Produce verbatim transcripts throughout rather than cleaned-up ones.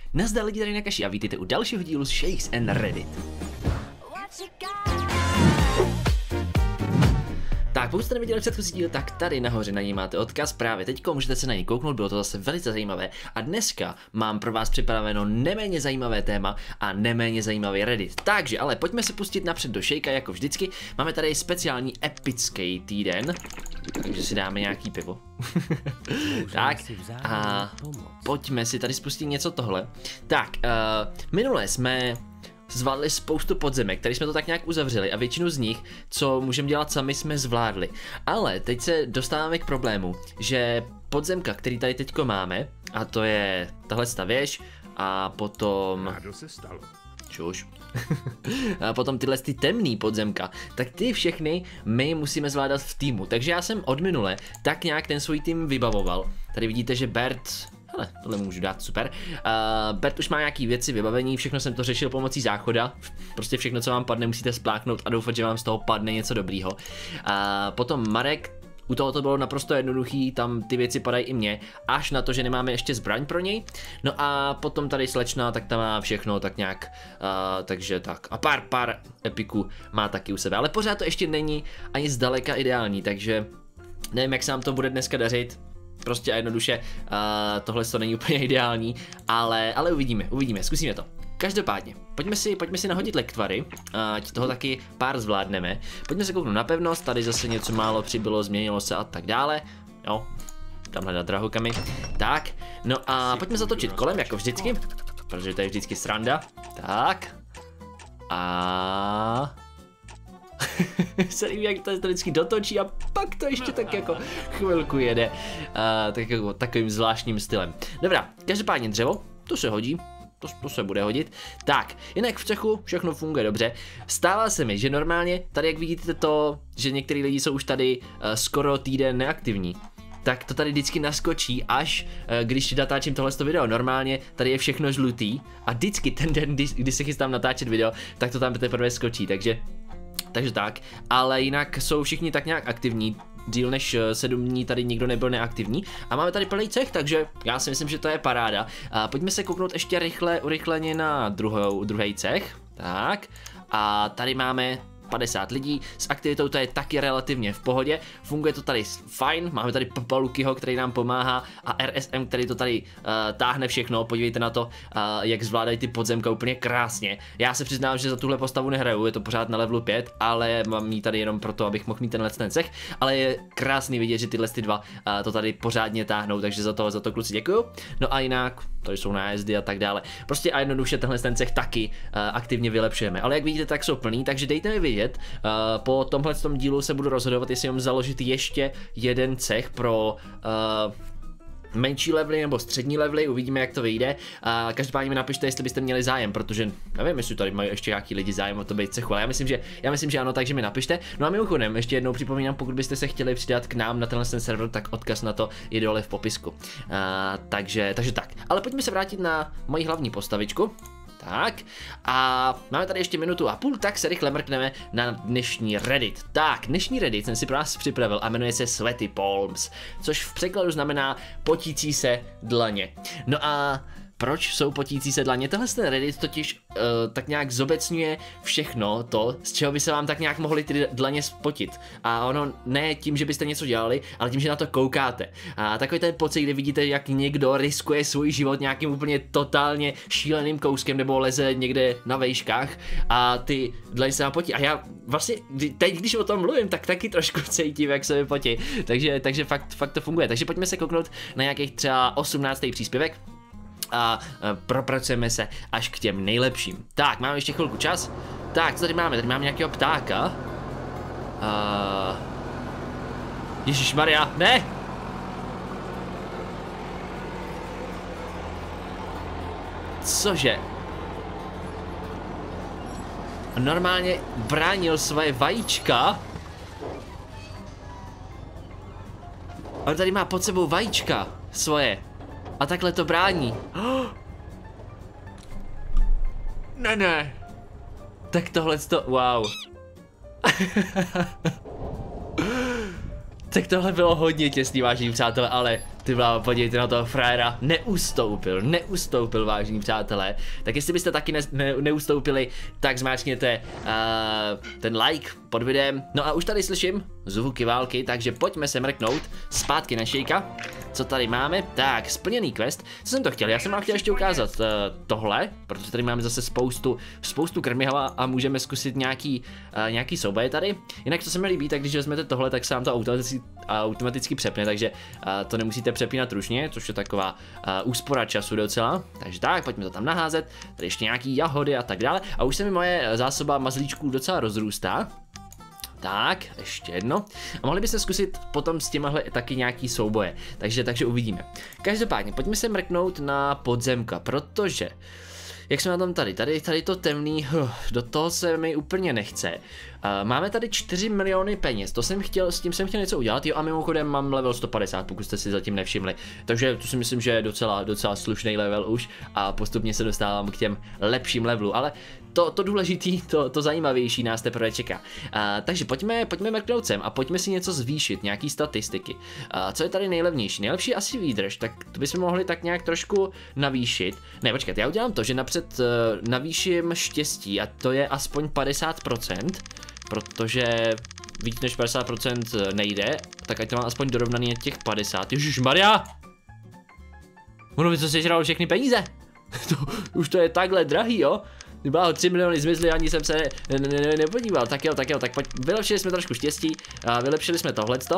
Nazdar lidi, tady Nakashi a vítejte u dalšího dílu z Shakes and Reddit. Tak, pokud jste neviděli předchozí díl, tak tady nahoře na něj máte odkaz, právě teďko můžete se na něj kouknout, bylo to zase velice zajímavé. A dneska mám pro vás připraveno neméně zajímavé téma a neméně zajímavý Reddit. Takže, ale pojďme se pustit napřed do Shakea jako vždycky. Máme tady speciální epický týden, takže si dáme nějaký pivo. Tak, a pojďme si tady spustit něco tohle. Tak, uh, minule jsme zvládli spoustu podzemek, tady jsme to tak nějak uzavřeli a většinu z nich, co můžeme dělat sami, jsme zvládli. Ale teď se dostáváme k problému, že podzemka, který tady teďko máme, a to je tahle věž a potom... Čuž. A potom tyhle ty temný podzemka, tak ty všechny my musíme zvládat v týmu. Takže já jsem od minule tak nějak ten svůj tým vybavoval. Tady vidíte, že Bert... Hele, tohle můžu dát, super. Uh, Bert už má nějaký věci, vybavení, všechno jsem to řešil pomocí záchoda. Prostě všechno, co vám padne, musíte spláknout a doufat, že vám z toho padne něco dobrýho. Uh, potom Marek, u toho to bylo naprosto jednoduchý, tam ty věci padají i mně, až na to, že nemáme ještě zbraň pro něj. No a potom tady slečna, tak tam má všechno tak nějak, uh, takže tak. A pár, pár epiků má taky u sebe, ale pořád to ještě není ani zdaleka ideální, takže nevím, jak se nám to bude dneska dařit. Prostě a jednoduše, uh, tohle to není úplně ideální, ale, ale uvidíme, uvidíme, zkusíme to. Každopádně, pojďme si, pojďme si nahodit lektvary, ať toho taky pár zvládneme. Pojďme se kouknout na pevnost, tady zase něco málo přibylo, změnilo se a tak dále. Jo, tamhle nad drahokami. Tak, no a pojďme zatočit kolem, jako vždycky, protože to je vždycky sranda. Tak. A... se líbí, jak to vždycky dotočí a pak to ještě tak jako chvilku jede, uh, tak jako takovým zvláštním stylem. Dobrá, každopádně dřevo, to se hodí, to, to se bude hodit. Tak, jinak v cechu všechno funguje dobře. Stává se mi, že normálně, tady jak vidíte to, že některý lidi jsou už tady uh, skoro týden neaktivní, tak to tady vždycky naskočí, až uh, když natáčím tohle video. Normálně tady je všechno žlutý a vždycky ten den, kdy, kdy se chystám natáčet video, tak to tam teprve skočí, takže Takže tak, ale jinak jsou všichni tak nějak aktivní, díl než sedm dní tady nikdo nebyl neaktivní a máme tady plný cech, takže já si myslím, že to je paráda. A pojďme se kouknout ještě rychle, urychleně na druhou, druhý cech, tak a tady máme padesát lidí, s aktivitou to je taky relativně v pohodě, funguje to tady fajn, máme tady Palukyho, který nám pomáhá a R S M, který to tady uh, táhne všechno, podívejte na to, uh, jak zvládají ty podzemka úplně krásně. Já se přiznám, že za tuhle postavu nehraju, je to pořád na levelu pět, ale mám ji tady jenom proto, abych mohl mít tenhle ten cech, ale je krásný vidět, že tyhle ty dva uh, to tady pořádně táhnou, takže za to, za to kluci děkuju. No a jinak, tady jsou nájezdy a tak dále. Prostě a jednoduše tenhle ten cech taky uh, aktivně vylepšujeme, ale jak vidíte, tak jsou plný, takže dejte mi vědět. Uh, po tomhle dílu se budu rozhodovat, jestli mám založit ještě jeden cech pro uh, menší levely nebo střední levely, uvidíme, jak to vyjde. Uh, každopádně mi napište, jestli byste měli zájem, protože nevím, jestli tady mají ještě nějaký lidi zájem o to být cechu, ale já myslím, že, já myslím, že ano, takže mi napište. No a mimochodem, ještě jednou připomínám, pokud byste se chtěli přidat k nám na tenhle ten server, tak odkaz na to je dole v popisku. Uh, takže, takže tak, ale pojďme se vrátit na moji hlavní postavičku. Tak, a máme tady ještě minutu a půl, tak se rychle mrkneme na dnešní Reddit. Tak, dnešní Reddit jsem si pro vás připravil a jmenuje se Sweaty Palms, což v překladu znamená potící se dlaně. No a proč jsou potící se dlaně? Tenhle ten Reddit totiž uh, tak nějak zobecňuje všechno to, z čeho by se vám tak nějak mohly ty dlaně spotit. A ono ne tím, že byste něco dělali, ale tím, že na to koukáte. A takový ten pocit, kdy vidíte, jak někdo riskuje svůj život nějakým úplně totálně šíleným kouskem nebo leze někde na vejškách a ty dlaně se vám potí. A já vlastně teď, když o tom mluvím, tak taky trošku cítím, jak se mi potí. Takže, takže fakt, fakt to funguje. Takže pojďme se kouknout na nějakých třeba osmnáctý příspěvek a propracujeme se až k těm nejlepším. Tak, máme ještě chvilku čas. Tak, co tady máme? Tady máme nějakého ptáka. Uh... Ježišmarja, ne! Cože? On normálně bránil svoje vajíčka. On tady má pod sebou vajíčka svoje. A takhle to brání. Ne, ne. Tak tohle to, wow. Tak tohle bylo hodně těsný, vážení přátelé, ale Ty bláho, podívejte na toho frajera, neustoupil, neustoupil, vážení přátelé. Tak jestli byste taky ne, ne, neustoupili, tak zmáčkněte uh, ten like pod videem. No a už tady slyším zvuky války, takže pojďme se mrknout zpátky na Shakea. Co tady máme? Tak, splněný quest. Co jsem to chtěl? Já jsem vám chtěl ještě ukázat uh, tohle, protože tady máme zase spoustu, spoustu krmiva a můžeme zkusit nějaký, uh, nějaký souboje tady. Jinak to se mi líbí, tak když vezmete tohle, tak se vám to automaticky, automaticky přepne, takže uh, to nemusíte přepínat ručně, což je taková uh, úspora času docela. Takže tak, pojďme to tam naházet. Tady ještě nějaký jahody a tak dále. A už se mi moje zásoba mazlíčků docela rozrůstá. Tak, ještě jedno. A mohli byste zkusit potom s těmahle taky nějaký souboje. Takže, takže uvidíme. Každopádně, pojďme se mrknout na podzemka, protože jak jsme na tom tady, tady, tady to temný, huh, do toho se mi úplně nechce. Uh, máme tady čtyři miliony peněz, to jsem chtěl, s tím jsem chtěl něco udělat, jo, a mimochodem mám level sto padesát, pokud jste si zatím nevšimli. Takže to si myslím, že je docela, docela slušný level už a postupně se dostávám k těm lepším levelům, ale to, to důležitý, to, to zajímavější nás teprve čeká. Uh, takže pojďme, pojďme mrknout sem a pojďme si něco zvýšit, nějaký statistiky. Uh, co je tady nejlevnější? Nejlepší asi výdrž, tak to bychom mohli tak nějak trošku navýšit. Ne, počkejte, já udělám to, že napřed uh, navýším štěstí a to je aspoň padesát procent, protože víc než padesát procent nejde, tak ať to mám aspoň dorovnaný těch padesát. Ježišmarja! Ono by to sežralo všechny peníze. To, už to je takhle drahý, jo? Bylo tři miliony zmizly, ani jsem se ne, ne, ne, nepodíval. Tak jo, tak jo, tak pojď. Vylepšili jsme trošku štěstí, a vylepšili jsme tohleto.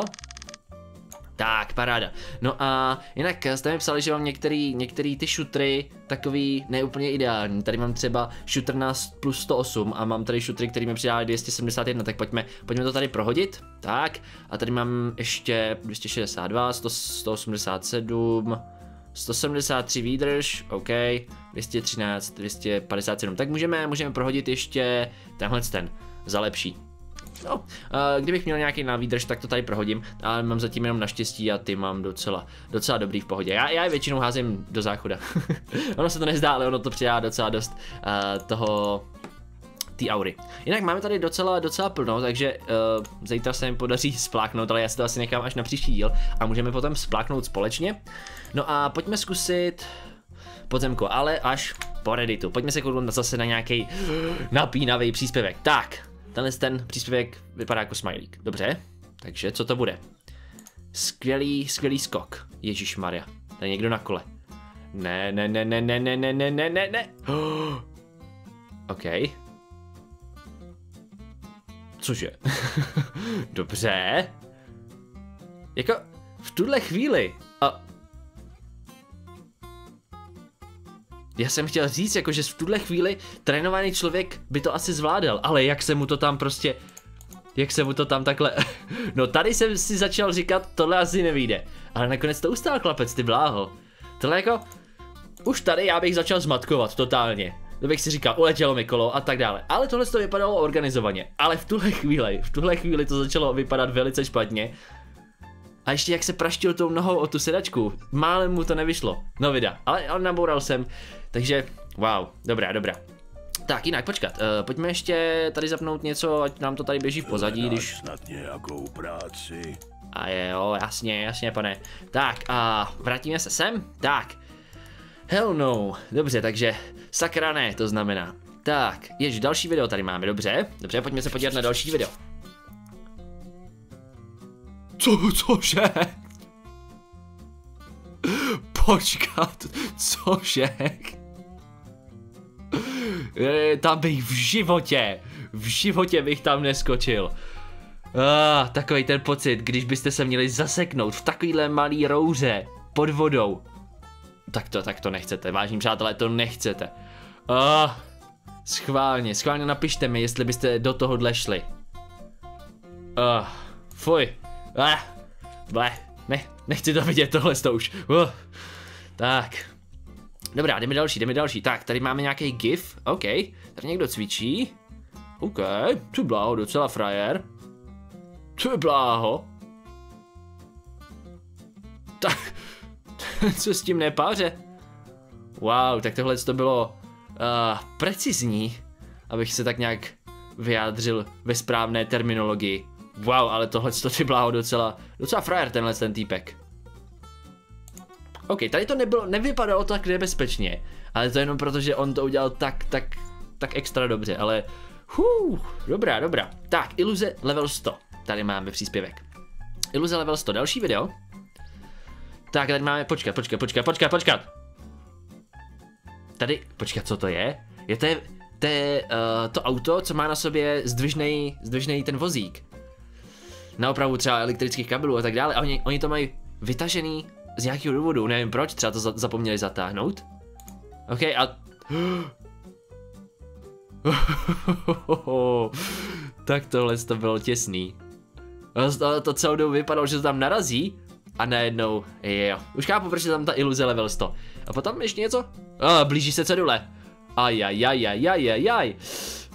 Tak, paráda. No a jinak jste mi psali, že mám některý, některý ty šutry takový neúplně ideální. Tady mám třeba šutr na plus sto osm a mám tady šutry, který mi přidá dvě stě sedmdesát jedna, tak pojďme, pojďme to tady prohodit. Tak, a tady mám ještě dvě stě šedesát dva, sto, sto osmdesát sedm, sto sedmdesát tři výdrž, OK, dvě stě třináct, dvě stě padesát sedm, tak můžeme, můžeme prohodit ještě tenhle ten, za lepší. No, uh, kdybych měl nějaký na výdrž, tak to tady prohodím, ale mám zatím jenom naštěstí a ty mám docela, docela dobrý v pohodě. Já, já je většinou házím do záchoda. Ono se to nezdá, ale ono to přidá docela dost uh, toho, ty aury. Jinak máme tady docela, docela plno, takže uh, zítra se mi podaří spláknout, ale já si to asi nechám až na příští díl a můžeme potom spláknout společně. No a pojďme zkusit podzemko, ale až po Redditu. Pojďme se kouknout zase na nějaký napínavý příspěvek. Tak. Tenhle ten příspěvek vypadá jako smajlík. Dobře, takže co to bude? Skvělý, skvělý skok. Ježišmarja, tady někdo na kole. Ne, ne, ne, ne, ne, ne, ne, ne, ne, ne, ne. Oh. OK. Cože? Dobře. Jako v tuhle chvíli. A... Já jsem chtěl říct, jako, že v tuhle chvíli trénovaný člověk by to asi zvládal, ale jak se mu to tam prostě, jak se mu to tam takhle, no tady jsem si začal říkat, tohle asi nevyjde, ale nakonec to ustál chlapec, ty bláho, tohle jako, už tady já bych začal zmatkovat totálně, to bych si říkal, uletělo mi kolo a tak dále, ale tohle to vypadalo organizovaně, ale v tuhle chvíli, v tuhle chvíli to začalo vypadat velice špatně. A ještě jak se praštil tou nohou o tu sedačku, málem mu to nevyšlo, no vida, ale, ale naboural jsem, takže wow, dobrá, dobrá. Tak jinak, počkat, uh, pojďme ještě tady zapnout něco, ať nám to tady běží v pozadí, když... Snad nějakou práci. A jo, jasně, jasně, pane. Tak a vrátíme se sem, tak. Hell no, dobře, takže sakra ne, to znamená. Tak, jež další video tady máme, dobře, dobře, pojďme se podívat na další video. Co, cože? Počkat, cože? E, tam bych v životě, v životě bych tam neskočil. Ah, takový ten pocit, když byste se měli zaseknout v takovýhle malý rouře pod vodou. Tak to, tak to nechcete, vážení přátelé, to nechcete. Ah, schválně, schválně napište mi, jestli byste do tohohle šli. Ah, fuj. Ah, ble, ne, nechci to vidět, tohle to už. Uh, tak. Dobrá, jdeme další, jdeme další. Tak, tady máme nějaký gif, OK. Tady někdo cvičí. OK, ty bláho, docela frajer. Ty bláho. Tak, co s tím nepáře? Wow, tak tohle to bylo uh, precizní, abych se tak nějak vyjádřil ve správné terminologii. Wow, ale tohle to ty bláho docela, docela frajer tenhle ten týpek. OK, tady to nebylo, nevypadalo tak nebezpečně, ale to jenom proto, že on to udělal tak, tak, tak extra dobře, ale hů, dobrá, dobrá. Tak, iluze level sto, tady máme příspěvek. Iluze level sto, další video. Tak, tady máme, počkat, počkat, počkat, počkat, počkat. Tady, počkat, co to je? Je to, to, je, uh, to auto, co má na sobě zdvižnej, zdvižnej ten vozík. Na opravu třeba elektrických kabelů a tak dále. A oni, oni to mají vytažený z nějakého důvodu, nevím proč, třeba to za, zapomněli zatáhnout. OK, a... Tak tohle to bylo těsný. To, to celou dobu vypadalo, že to tam narazí a najednou, jo, už chápu, proč je tam ta iluze level sto. A potom ještě něco? A blíží se cedule. Ajajajajajajaj.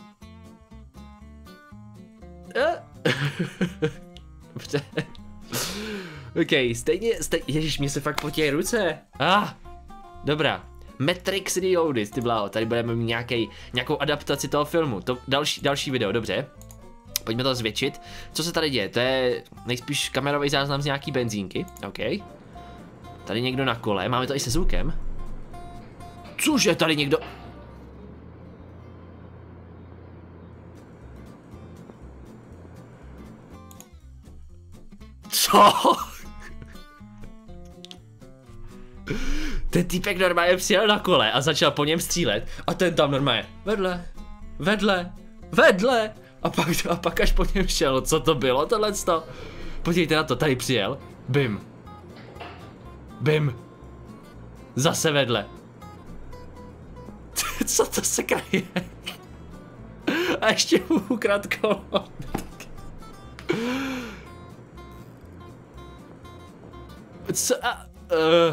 Dobře. OK, stejně, stejně, ježiš, mě se fakt potí ruce. Ah, dobrá. Matrix Reloaded, ty bláho, tady budeme mít nějaký, nějakou adaptaci toho filmu, to další, další video, dobře. Pojďme to zvětšit. Co se tady děje? To je nejspíš kamerový záznam z nějaký benzínky, OK. Tady někdo na kole, máme to i se zvukem. Cože, tady někdo... Co? Ten týpek normálně přijel na kole a začal po něm střílet a ten tam normálně vedle, vedle, vedle a pak, a pak až po něm šel, co to bylo tohleto? Podívejte na to, tady přijel, bim, bim, zase vedle. Co to se kraje? A ještě mu ukradl kolo. Co a... Uh,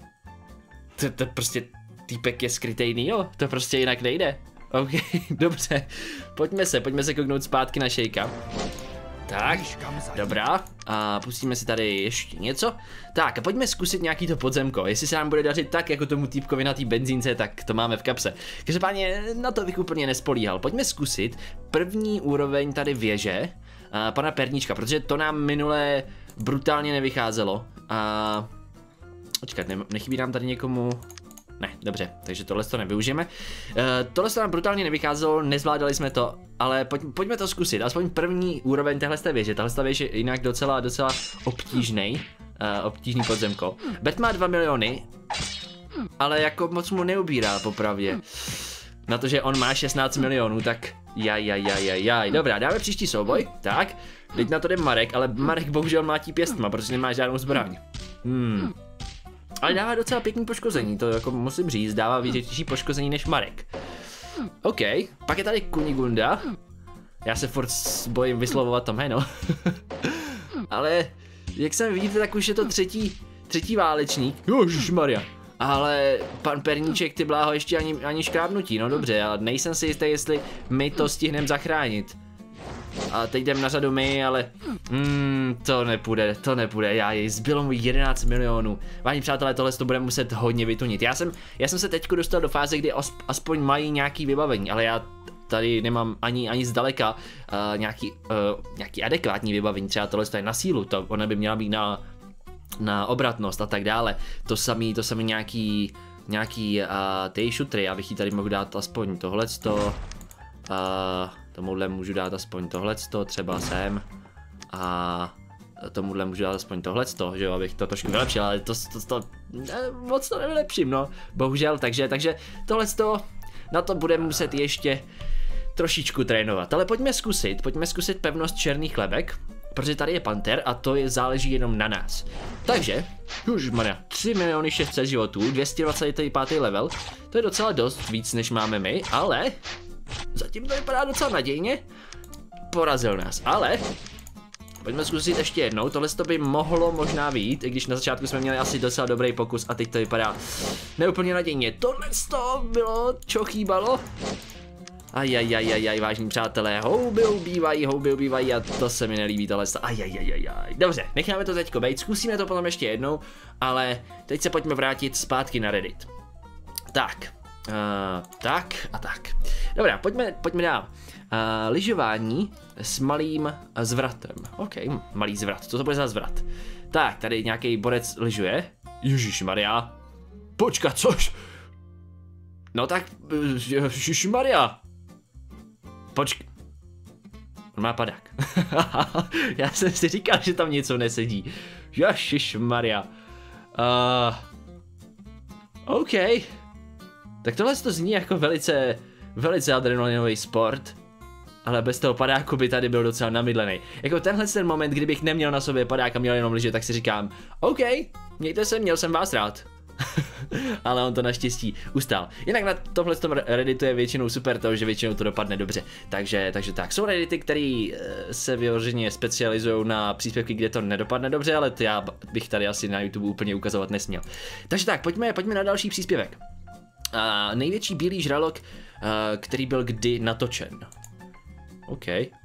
to, to prostě týpek je skrytejný, jo? To prostě jinak nejde. OK, dobře. Pojďme se, pojďme se kouknout zpátky na Shakea. Tak, dobrá. A pustíme si tady ještě něco. Tak a pojďme zkusit nějaký to podzemko. Jestli se nám bude dařit tak, jako tomu týpkovi na té benzínce, tak to máme v kapse. Každopádně na to bych úplně nespolíhal. Pojďme zkusit první úroveň tady věže a pana Perníčka, protože to nám minule brutálně nevycházelo. A... Počkat, ne, nechybí nám tady někomu... Ne, dobře, takže tohle to nevyužijeme. Uh, tohle to nám brutálně nevycházelo, nezvládali jsme to, ale pojď, pojďme to zkusit. Aspoň první úroveň téhle věže. Tahle věž je jinak docela, docela obtížnej, uh, obtížný podzemko. Bet má dva miliony, ale jako moc mu neubírá popravdě. Na to, že on má šestnáct milionů, tak jaj, jaj, jaj, jaj, jaj. Dobrá, dáme příští souboj, tak. Teď na to jde Marek, ale Marek bohužel mlátí pěstma, protože nemá žádnou zbraň. Hmm. Ale dává docela pěkný poškození, to jako musím říct, dává větší poškození než Marek. OK, pak je tady Kunigunda. Já se furt bojím vyslovovat to jméno. Ale jak se vidíte, tak už je to třetí, třetí válečník. Ježišmarja. Ale pan Perníček, ty bláho, ještě ani, ani škrábnutí, no dobře, ale nejsem si jistý, jestli my to stihneme zachránit. A teď jdem na řadu my, ale mm, to nepůjde, to nepůjde, já jej, zbylo mu jedenáct milionů. Vážení přátelé, tohle to budeme muset hodně vytunit. Já jsem, já jsem se teďko dostal do fáze, kdy os, aspoň mají nějaký vybavení, ale já tady nemám ani, ani zdaleka uh, nějaký, uh, nějaký adekvátní vybavení, třeba tohle je na sílu, to ona by měla být na, na obratnost a tak dále. To samý, to samý nějaký, nějaký uh, ty šutry, já bych jí tady mohl dát aspoň tohleto. Uh, tomuhle můžu dát aspoň tohleto, třeba sem. A tomuhle můžu dát aspoň tohleto, že jo, abych to trošku vylepšil, ale to, to, to ne, moc to nevylepším, no, bohužel, takže, takže tohleto, na to budeme muset ještě trošičku trénovat, ale pojďme zkusit, pojďme zkusit pevnost černých lebek, protože tady je panter a to je, záleží jenom na nás. Takže, ježmarja, tři miliony šest set životů, dvě stě dvacet pět level, to je docela dost víc, než máme my, ale zatím to vypadá docela nadějně. Porazil nás, ale pojďme zkusit ještě jednou, tohle to by mohlo možná vyjít, i když na začátku jsme měli asi docela dobrý pokus a teď to vypadá neúplně nadějně. Tohle to bylo, čo chýbalo. Ajajajajaj, vážní přátelé, houby ubývají, houby ubývají a to se mi nelíbí tohle. Ajajajajaj, dobře, necháme to teďko bejt, zkusíme to potom ještě jednou, ale teď se pojďme vrátit zpátky na Reddit. Tak, uh, tak a tak. Dobrá, pojďme, pojďme dál. Uh, lyžování s malým zvratem. OK, malý zvrat, co to bude za zvrat? Tak, tady nějaký borec lyžuje. Ježišmarja. Počkat, což? No tak, ježišmarja. Počkej. On má padák. Já jsem si říkal, že tam něco nesedí. Ježišmarja. Uh, OK. Tak tohle to zní jako velice, velice adrenalinový sport. Ale bez toho padáku by tady byl docela namydlený. Jako tenhle ten moment, kdybych neměl na sobě padák a měl jenom lyže, tak si říkám, OK, mějte se, měl jsem vás rád. Ale on to naštěstí ustál. Jinak na tomhle tom redditu je většinou super to, že většinou to dopadne dobře. Takže, takže tak, jsou reddity, které se vyloženě specializují na příspěvky, kde to nedopadne dobře, ale to já bych tady asi na YouTube úplně ukazovat nesměl. Takže tak, pojďme, pojďme na další příspěvek. Uh, největší bílý žralok, uh, který byl kdy natočen. OK.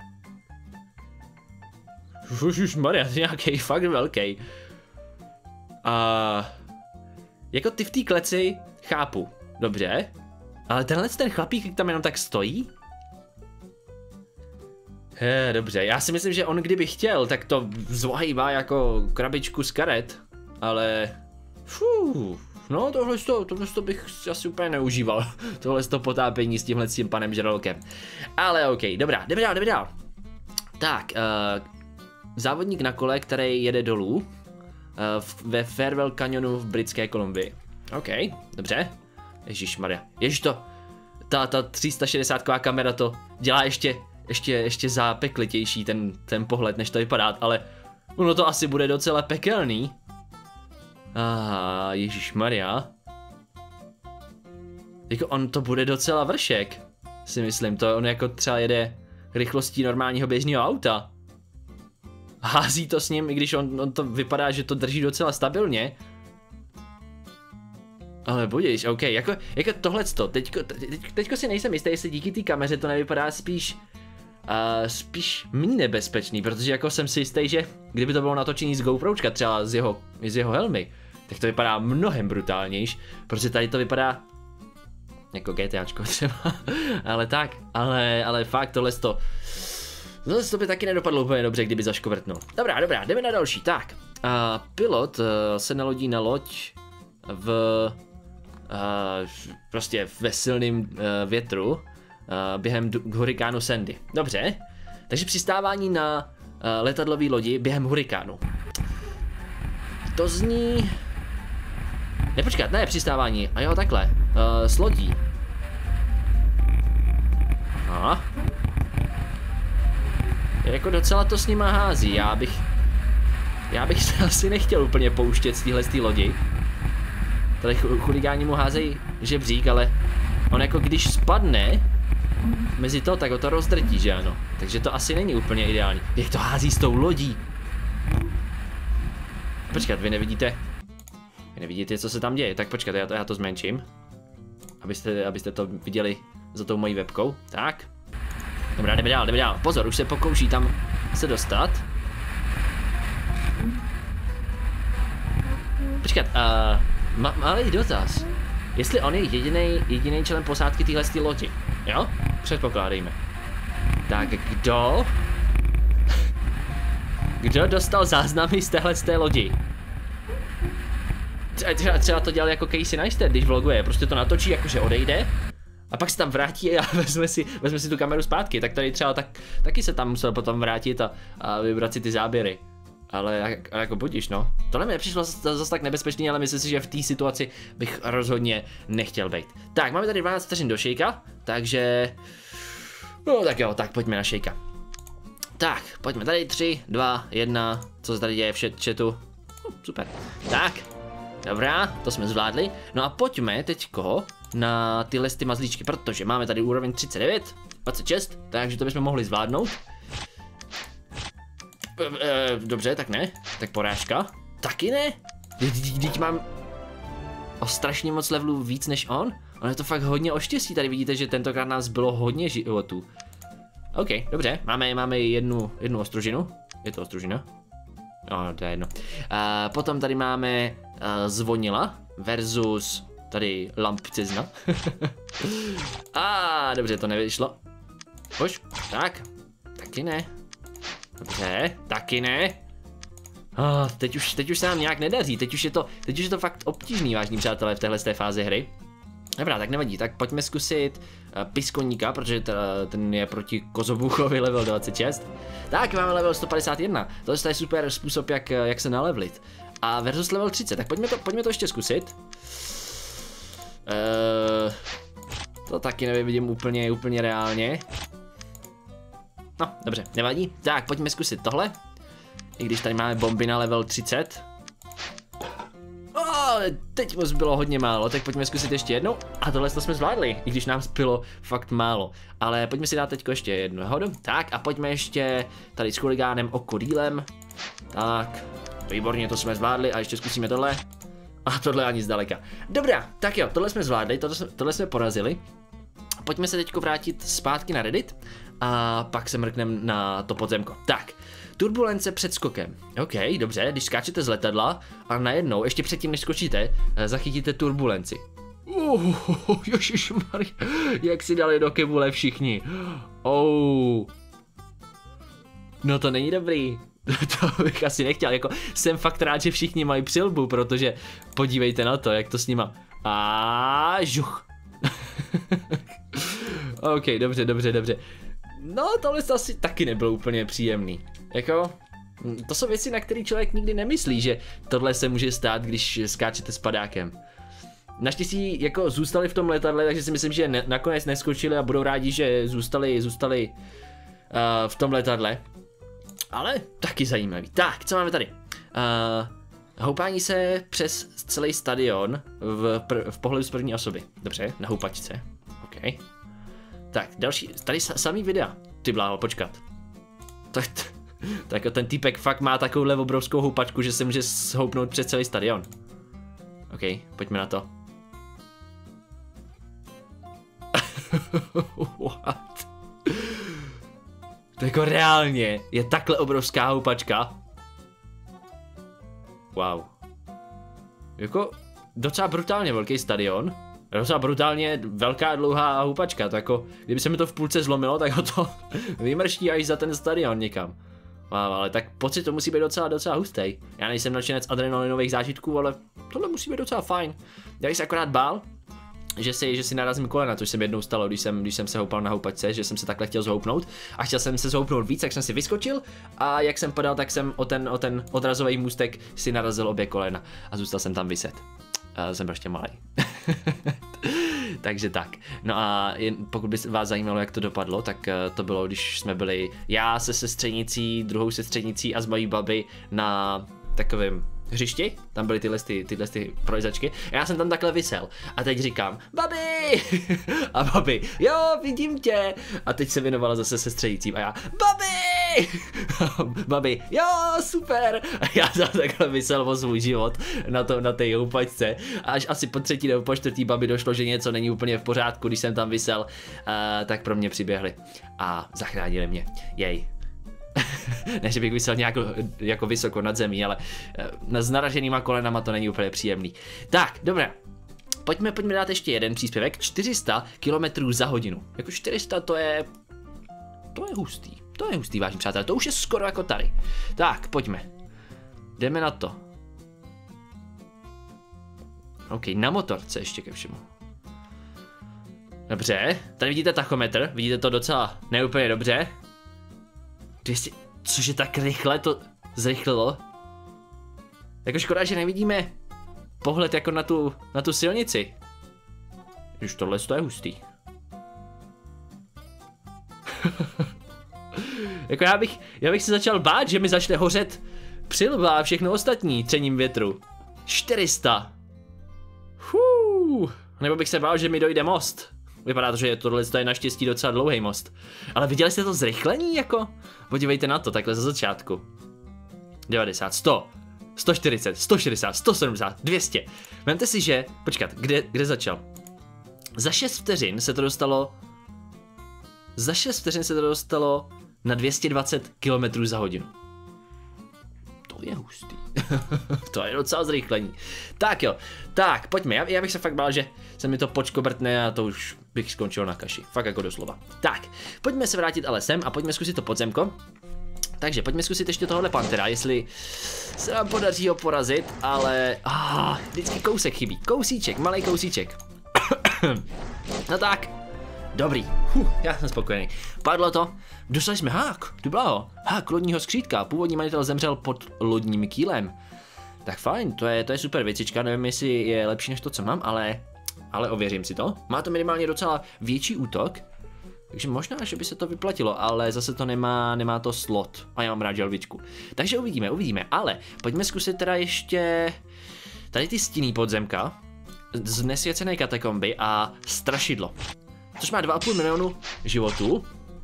Ježišmarja, to je nějaký fakt velký. A uh, jako ty v té kleci chápu, dobře. Ale tenhle ten chlapík tam jenom tak stojí? He, dobře, já si myslím, že on kdyby chtěl, tak to zvohývá jako krabičku z karet. Ale... Fuu, no tohle to, tohle to bych asi úplně neužíval. Tohle to potápění s tímhle s tím panem žralokem. Ale OK, dobrá, jdeme dál, jdeme dál. Tak, uh, závodník na kole, který jede dolů. Uh, ve Farewell Canyonu v Britské Kolumbii. OK, dobře. Ježišmarja. Ježiš to. Ta, ta tři sta šedesátová kamera to dělá ještě, ještě, ještě zápeklitější ten, ten pohled, než to vypadá, ale ono to asi bude docela pekelný. Ah, ježišmarja. Jako on to bude docela vršek, si myslím, to on jako třeba jede rychlostí normálního běžného auta. Hází to s ním, i když on, on to vypadá, že to drží docela stabilně. Ale budíš, OK, jako, jako tohleto, teďko, teď, teďko si nejsem jistý, jestli díky té kameře to nevypadá spíš, uh, spíš méně nebezpečný, protože jako jsem si jistý, že kdyby to bylo natočení z GoPročka, třeba z jeho, z jeho helmy, tak to vypadá mnohem brutálnější, protože tady to vypadá jako GTAčko třeba, ale tak, ale, ale fakt tohleto, tohle to by taky nedopadlo úplně dobře, kdyby zaškovrtnul. Dobrá, dobrá, jdeme na další, tak, uh, pilot uh, se nalodí na loď v uh, prostě ve silném uh, větru uh, během hurikánu Sandy. Dobře, takže přistávání na uh, letadlové lodi během hurikánu. To zní... Nepočkat, ne přistávání, a jo takhle, uh, s lodí. Aha. Jako docela to s nima hází, já bych... Já bych se asi nechtěl úplně pouštět z téhle z té lodi. Tady chuligáni mu házejí žebřík, ale on jako když spadne mezi to, tak ho to rozdrtí, že ano. Takže to asi není úplně ideální. Jak to hází s tou lodí? Počkat, vy nevidíte? Vy nevidíte, co se tam děje? Tak počkat, já to, já to zmenším. Abyste, abyste to viděli za tou mojí webkou. Tak. Dobrá, jdeme dál, jdeme dál. Pozor, už se pokouší tam se dostat. Počkat, uh, ma malý dotaz. Jestli on je jedinej, jedinej člen posádky téhle lodi, jo? Předpokládejme. Tak kdo? Kdo dostal záznamy z téhle z té lodi? Třeba, třeba to dělal jako Casey Neistat, když vloguje, prostě to natočí, jakože odejde. A pak se tam vrátí a vezme si, vezme si tu kameru zpátky, tak tady třeba tak, taky se tam musel potom vrátit a, a vybrat si ty záběry. Ale jak, jako budíš, no. Tohle mi nepřišlo zase tak nebezpečný, ale myslím si, že v té situaci bych rozhodně nechtěl být. Tak, máme tady dvanáct vteřin do šejka, takže... No tak jo, tak pojďme na šejka. Tak, pojďme tady, tři, dva, jedna, co se tady děje v chatu. Uh, super. Tak, dobrá, to jsme zvládli. No a pojďme teďko na tyhle ty mazlíčky, protože máme tady úroveň třicet devět, dvacet šest, takže to bychom mohli zvládnout. E, dobře, tak ne. Tak porážka. Taky ne? Teď mám o strašně moc levelů víc než on. On je to fakt hodně o štěstí. Tady vidíte, že tentokrát nás bylo hodně životů. OK, dobře. Máme, máme jednu, jednu ostružinu. Je to ostružina? No, to je jedno. A potom tady máme uh, zvonila versus tady lampcizna. A dobře, to nevyšlo. Už, tak. Taky ne. Dobře, taky ne. Oh, teď, už, teď už se nám nějak nedaří, teď už je to, teď už je to fakt obtížný, vážní přátelé, v téhle fázi hry. Dobrá, tak nevadí, tak pojďme zkusit uh, piskoníka, protože ta, ten je proti Kozobuchovi level dvacet šest. Tak, máme level sto padesát jedna, to je super způsob, jak, jak se nalevlit. A versus level třicet, tak pojďme to, pojďme to ještě zkusit. Uh, to taky nevidím úplně, úplně reálně. No, dobře, nevadí. Tak, pojďme zkusit tohle. I když tady máme bomby na level třicet. Oh, teď moc bylo hodně málo, tak pojďme zkusit ještě jednou. A tohle jsme zvládli, i když nám zbylo fakt málo. Ale pojďme si dát teď ještě jednu hodu. Tak a pojďme ještě tady s chuligánem okodílem. Tak, výborně, to jsme zvládli a ještě zkusíme tohle. A tohle ani zdaleka. Dobrá, tak jo, tohle jsme zvládli, tohle, tohle jsme porazili. Pojďme se teďko vrátit zpátky na Reddit a pak se mrkneme na to podzemko. Tak, turbulence před skokem. OK, dobře, když skáčete z letadla a najednou, ještě předtím než skočíte, zachytíte turbulenci. Uh, ježišmarja, jak si dali do kebule všichni. Oh. No to není dobrý. To bych asi nechtěl, jako jsem fakt rád, že všichni mají přilbu, protože podívejte na to, jak to s nima. A žuch. OK, dobře, dobře, dobře. No, tohle to asi taky nebylo úplně příjemný. Jako, to jsou věci, na které člověk nikdy nemyslí, že tohle se může stát, když skáčete s padákem. Naštěstí jako zůstali v tom letadle, takže si myslím, že ne, nakonec neskočili a budou rádi, že zůstali, zůstali uh, v tom letadle. Ale taky zajímavý. Tak, co máme tady? Uh, houpání se přes celý stadion v, pr v pohledu z první osoby. Dobře, na houpačce. OK. Tak, další, tady samý videa. Ty bláho, počkat. Tak, tak ten týpek fakt má takovouhle obrovskou houpačku, že se může shoupnout přes celý stadion. OK, pojďme na to. What? To jako reálně je takhle obrovská houpačka. Wow. Jako docela brutálně velký stadion. Docela brutálně velká dlouhá houpačka. To jako, kdyby se mi to v půlce zlomilo, tak ho to vymrští až za ten stadion někam. Wow, ale tak pocit to musí být docela, docela hustý. Já nejsem nadšenec adrenalinových zážitků, ale tohle musí být docela fajn. Já bych se akorát bál, že si, že si narazím kolena, což se mi jednou stalo, když jsem, když jsem se houpal na houpačce, že jsem se takhle chtěl zhoupnout a chtěl jsem se zhoupnout víc, tak jsem si vyskočil a jak jsem padal, tak jsem o ten, o ten odrazový můstek si narazil obě kolena a zůstal jsem tam viset. A jsem ještě malý. Takže tak. No a jen, pokud by vás zajímalo, jak to dopadlo, tak to bylo, když jsme byli já se sestřenicí, druhou sestřenicí a s mojí babi na takovém hřišti, tam byly tyhle, ty, tyhle ty projzačky. Já jsem tam takhle visel a teď říkám babi! A babi, jo, vidím tě! A teď se věnovala zase sestřenicím a já babi! Babi, jo, super! A já jsem takhle visel o svůj život na, to, na té houpačce. A až asi po třetí nebo po čtvrtý babi došlo, že něco není úplně v pořádku, když jsem tam visel, uh, tak pro mě přiběhli a zachránili mě. Jej. Ne, že bych vysel nějak jako vysoko nad zemí, ale s naraženýma kolenama to není úplně příjemný. Tak, dobré. Pojďme, pojďme dát ještě jeden příspěvek. čtyři sta kilometrů za hodinu. Jako čtyři sta to je... To je hustý. To je hustý, vážení přátelé. To už je skoro jako tady. Tak, pojďme. Jdeme na to. OK, na motorce ještě ke všemu. Dobře, tady vidíte tachometr. Vidíte to docela neúplně dobře. dvě stě, cože tak rychle to zrychlilo? Jako škoda, že nevidíme pohled jako na tu, na tu silnici. Už tohle je hustý. Jako já bych, já bych se začal bát, že mi začne hořet přilba a všechno ostatní třením větru. čtyři sta. Fuu. Nebo bych se bál, že mi dojde most. Vypadá to, že tohle je naštěstí docela dlouhý most. Ale viděli jste to zrychlení jako? Podívejte na to, takhle za začátku. devadesát, sto, sto čtyřicet, sto šedesát, sto sedmdesát, dvě stě. Vemte si, že... Počkat, kde, kde začal? Za šest vteřin se to dostalo... Za šest vteřin se to dostalo na dvě stě dvacet kilometrů za hodinu. To je hustý. To je docela zrychlení. Tak jo, tak pojďme, já, já bych se fakt bál, že se mi to počkobrtne a to už bych skončil na kaši. Fakt jako doslova. Tak, pojďme se vrátit ale sem a pojďme zkusit to podzemko. Takže pojďme zkusit ještě tohohle pantera, jestli se nám podaří ho porazit, ale ah, vždycky kousek chybí, kousíček, malý kousíček. No tak, dobrý, huh, já jsem spokojený. Padlo to, dostali jsme hák, ty bláho, hák lodního skřítka, původní majitel zemřel pod lodním kýlem. Tak fajn, to je, to je super věcička, nevím jestli je lepší než to, co mám, ale, ale ověřím si to. Má to minimálně docela větší útok, takže možná, že by se to vyplatilo, ale zase to nemá, nemá to slot a já mám rád želvičku. Takže uvidíme, uvidíme, ale pojďme zkusit teda ještě tady ty stinný podzemka, z nesvěcené katakomby a strašidlo. Což má dva a půl milionu životů,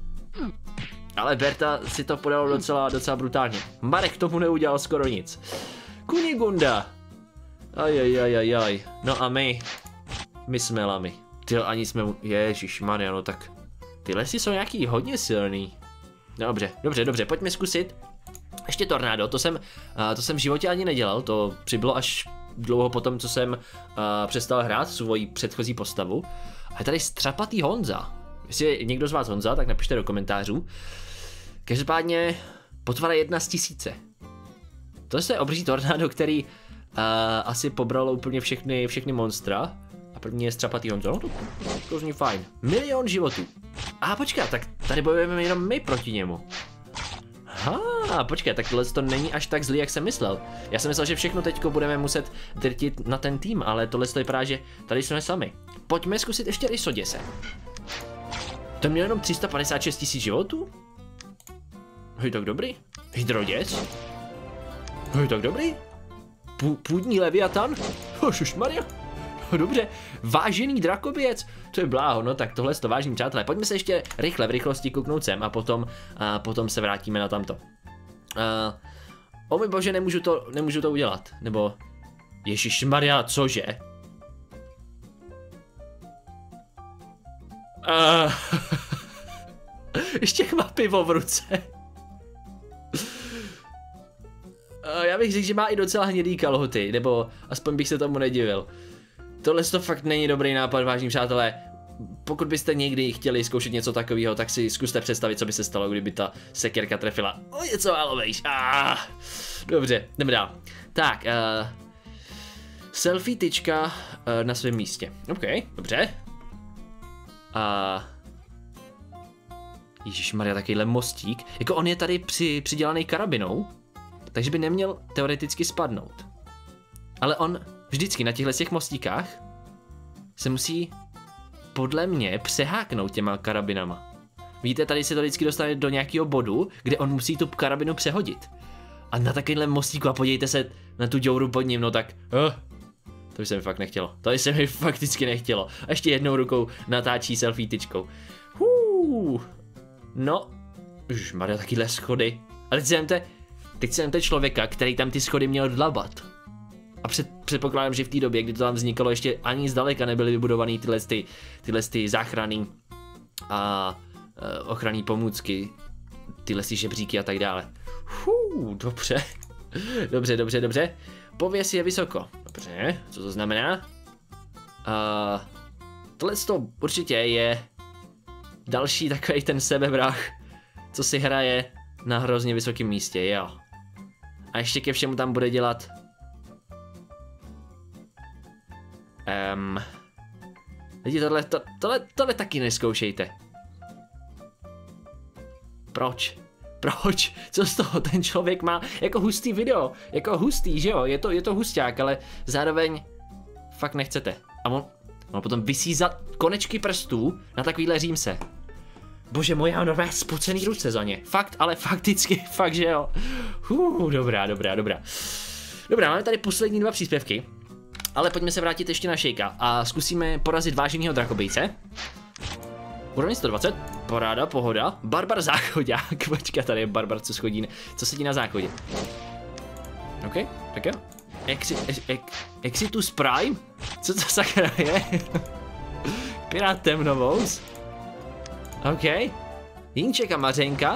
ale Berta si to podalo docela, docela brutálně. Marek tomu neudělal skoro nic. Kunigunda. Ajajajajaj. No a my. My jsme lamy. Tyjo, ani jsme mu... Ježišmarja, no tak... Ty lesy jsou nějaký hodně silný. Dobře, dobře, dobře, pojďme zkusit. Ještě tornádo, to jsem, uh, to jsem v životě ani nedělal, to přibylo až dlouho potom, co jsem uh, přestal hrát svoji předchozí postavu. A je tady střapatý Honza. Jestli je někdo z vás Honza, tak napište do komentářů. Každopádně potvara jedna z tisíce. To je obří tornádo, který uh, asi pobralo úplně všechny, všechny monstra. A první je střapatý Honza, no to, to, to zní fajn. Milion životů. A počkat, tak tady bojujeme jenom my proti němu. Ha, počkej, tak tohle to není až tak zlý, jak jsem myslel. Já jsem myslel, že všechno teďko budeme muset drtit na ten tým, ale tohle to vypadá, že tady jsme sami. Pojďme zkusit ještě Rysoděse. To měl jenom tři sta padesát šest tisíc životů? Hej, tak dobrý. Hydroděs? Hej, tak dobrý. Pů, půdní leviatan? Hošušmarja. Dobře, vážený drakoběc, to je bláho, no tak tohle to vážení přátelé, pojďme se ještě rychle v rychlosti kouknout sem a potom, a potom se vrátíme na tamto. A, o můj bože, nemůžu to, nemůžu to udělat, nebo ježišmarja, cože? A, ještě má pivo v ruce. A, já bych řekl, že má i docela hnědý kalhoty, nebo aspoň bych se tomu nedivil. Tohle to fakt není dobrý nápad, vážení přátelé. Pokud byste někdy chtěli zkoušet něco takového, tak si zkuste představit, co by se stalo, kdyby ta sekérka trefila o něco málo vejš. Ah, dobře, jdeme dál. Tak, uh, selfie tyčka uh, na svém místě. OK, dobře. A uh, Ježišmarja, takovýhle mostík. Jako on je tady při, přidělaný karabinou, takže by neměl teoreticky spadnout. Ale on vždycky na těchto těch mostíkách se musí podle mě přeháknout těma karabinama. Víte, tady se to vždycky dostane do nějakého bodu, kde on musí tu karabinu přehodit. A na takovýhle mostíku a podívejte se na tu děuru pod ním, no tak... Uh, to by se mi fakt nechtělo. To by se mi fakticky nechtělo. A ještě jednou rukou natáčí selfie tyčkou. Huu. No. Ježišmarja, takovýhle schody. A teď si vemte, teď si vemte člověka, který tam ty schody měl dlabat. A před, předpokládám, že v té době, kdy to tam vznikalo, ještě ani zdaleka nebyly vybudované tyhle, ty, tyhle ty záchranný a e, ochranný pomůcky, tyhle ty žebříky a tak dále. Huu, dobře. Dobře, dobře, dobře. Pověs je vysoko. Dobře, co to znamená? Uh, tohle to určitě je další takový ten sebevrah, co si hraje na hrozně vysokém místě, jo. A ještě ke všemu tam bude dělat... Um, lidi, tohle, to, tohle, tohle taky neskoušejte. Proč? Proč? Co z toho? Ten člověk má jako hustý video, jako hustý, že jo? Je to, je to husťák, ale zároveň fakt nechcete. A on, on potom visí za konečky prstů na takovýhle římse. Bože můj, já mám nové spocený ruce za ně. Fakt, ale fakticky, fakt, že jo. Uh, dobrá, dobrá, dobrá. Dobrá, máme tady poslední dva příspěvky. Ale pojďme se vrátit ještě na Šejka a zkusíme porazit váženýho drakobejce. Úroveň sto dvacet, paráda, pohoda. Barbar záchodák, počkat, tady je barbar, co schodí, co sedí na záchodě. OK, tak jo. Exi, ex, ex, Exitus Prime? Co to sakra je? Pirát temnovous. OK. Jinček a Mařenka.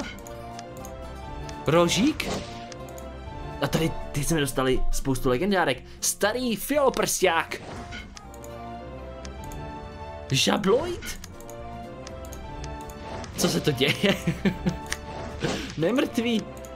Rožík. A tady teď jsme dostali spoustu legendárek. Starý fioloprsták. Žabloid? Co se to děje? Nemrtvý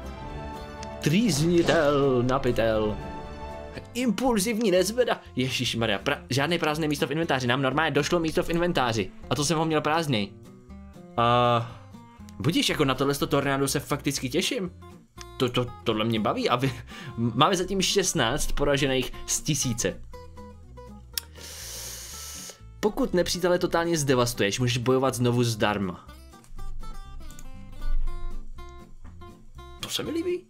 trýznitel, napitel. Impulzivní nezveda. Ježišmarja, pra žádné prázdné místo v inventáři. Nám normálně došlo místo v inventáři. A to jsem ho měl prázdný. A uh, budíš, jako na tohle tornádo se fakticky těším. To, to, tohle mě baví a vy, máme zatím šestnáct poražených z tisíce. Pokud nepřítele totálně zdevastuješ, můžeš bojovat znovu zdarma. To se mi líbí.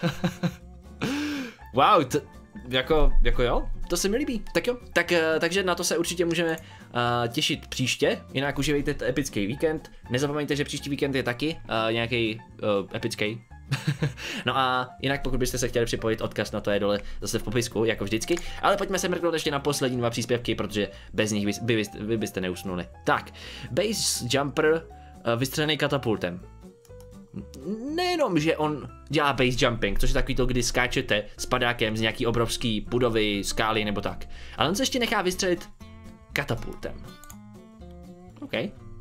Wow, to, jako, jako jo, to se mi líbí. Tak jo, tak, takže na to se určitě můžeme uh, těšit příště. Jinak užívejte epický víkend. Nezapomeňte, že příští víkend je taky uh, nějaký uh, epický. No a jinak pokud byste se chtěli připojit, odkaz na to je dole zase v popisku, jako vždycky. Ale pojďme se mrknout ještě na poslední dva příspěvky, protože bez nich by, by, by, vy byste neusnuli. Tak, base jumper uh, vystřelený katapultem. Nejenom, že on dělá base jumping, což je takový to, kdy skáčete s padákem z nějaký obrovský budovy, skály nebo tak. Ale on se ještě nechá vystřelit katapultem. OK.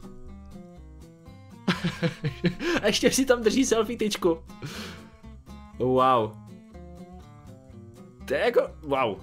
A ještě si tam drží selfie tyčku. Wow. To je jako, wow.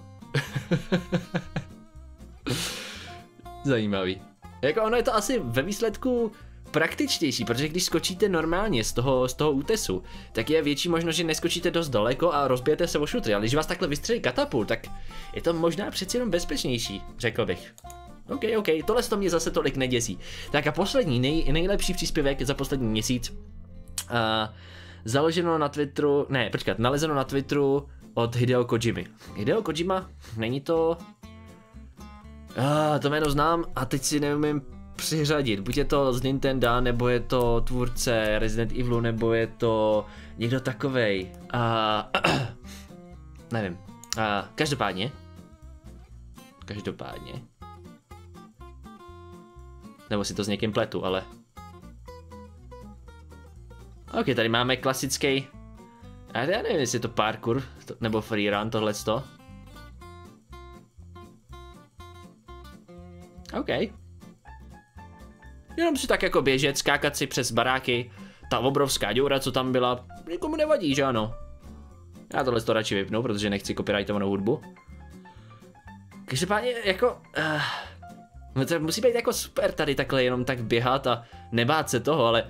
Zajímavý. Jako ono je to asi ve výsledku praktičtější, protože když skočíte normálně z toho, z toho útesu, tak je větší možnost, že neskočíte dost daleko a rozbijete se o šutry, ale když vás takhle vystřelí katapult, tak je to možná přeci jenom bezpečnější, řekl bych. OK, OK, tohle to mě zase tolik neděsí. Tak a poslední, nej, nejlepší příspěvek za poslední měsíc. Uh, založeno na Twitteru, ne, počkat, nalezeno na Twitteru od Hideo Kojimy. Hideo Kojima, není to... Uh, to jméno znám a teď si neumím přiřadit. Buď je to z Nintendo, nebo je to tvůrce Resident Evilu, nebo je to někdo takovej. Uh, nevím. Uh, každopádně. Každopádně. Nebo si to s někým pletu, ale... Ok, tady máme klasický... Já nevím, jestli je to parkour, to, nebo freerun, tohleto. Ok. Jenom si tak jako běžet, skákat si přes baráky. Ta obrovská děura, co tam byla, nikomu nevadí, že ano? Já tohle to radši vypnu, protože nechci copyrightovanou hudbu. Každopádně jako... Uh... No to musí být jako super tady takhle jenom tak běhat a nebát se toho, ale...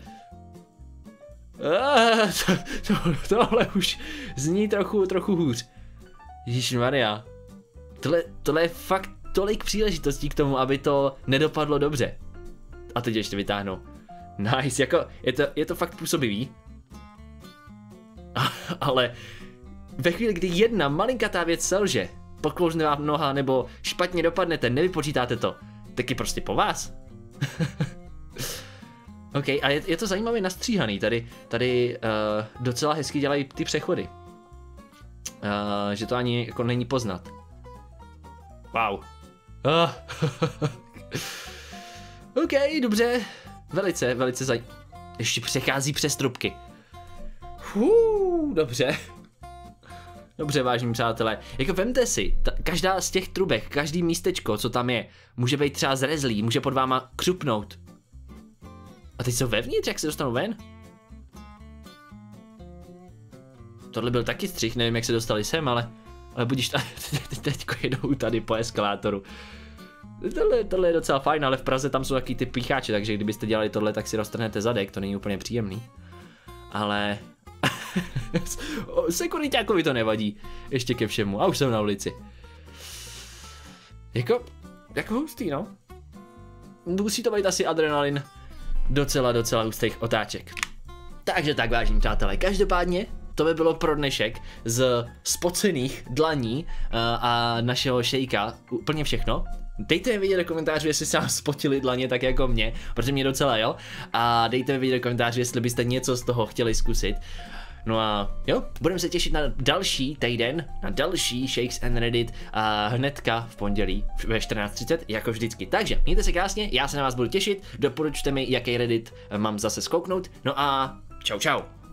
Ah, to, to, tohle už zní trochu, trochu hůř. Ježišmarja. Tohle, tohle je fakt tolik příležitostí k tomu, aby to nedopadlo dobře. A teď ještě vytáhnu. Nice, jako je to, je to fakt působivý. Ale ve chvíli, kdy jedna malinkatá věc selže, poklouzne vám noha nebo špatně dopadnete, nevypočítáte to, tak je prostě po vás. OK, a je, je to zajímavě nastříhaný, tady, tady uh, docela hezky dělají ty přechody. Uh, že to ani jako není poznat. Wow. Uh. OK, dobře. Velice, velice zaj... Ještě přechází přes trubky. Hů, dobře. Dobře, vážení přátelé. Jako vemte si, ta, každá z těch trubek, každý místečko, co tam je, může být třeba zrezlý, může pod váma křupnout. A teď jsou vevnitř, jak se dostanou ven? Tohle byl taky střih, nevím, jak se dostali sem, ale... Ale budíš tady, teďko jedou tady po eskalátoru. Tohle, tohle je docela fajn, ale v Praze tam jsou taky ty pícháče, takže kdybyste dělali tohle, tak si roztrhnete zadek, to není úplně příjemný. Ale... Sekuritákovi to nevadí, ještě ke všemu, a už jsem na ulici. Jako, jako hustý, no. Musí to být asi adrenalin docela, docela hustých otáček. Takže tak, vážení přátelé, každopádně to by bylo pro dnešek z spocených dlaní uh, a našeho šejka úplně všechno. Dejte mi vědět do komentářů, jestli se vám spotily dlaně tak jako mě, protože mě docela jo. A dejte mi vědět do komentářů, jestli byste něco z toho chtěli zkusit. No a jo, budeme se těšit na další týden, na další Shakes and Reddit a hnedka v pondělí ve čtrnáct třicet, jako vždycky. Takže mějte se krásně, já se na vás budu těšit, doporučte mi, jaký Reddit mám zase zkouknout, no a čau čau.